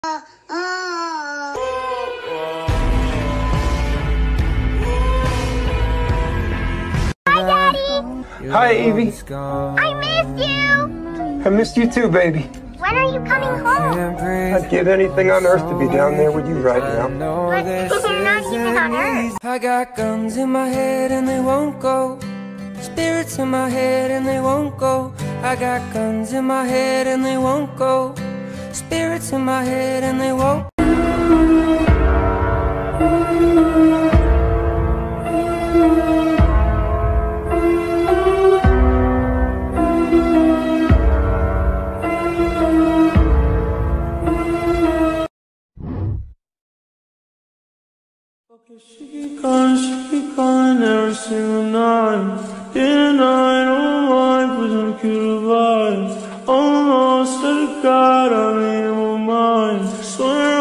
Hi, Daddy! Hi, Evie. I missed you! I missed you too, baby. When are you coming home? I'd give anything on earth to be down there with you right now. But you're not even on Earth. I got guns in my head and they won't go. Spirits in my head and they won't go. I got guns in my head and they won't go. Spirits in my head and they won't. She calling every single night. In the night, oh my, put some cute vibes. Almost to the God, I made in my mind. Swear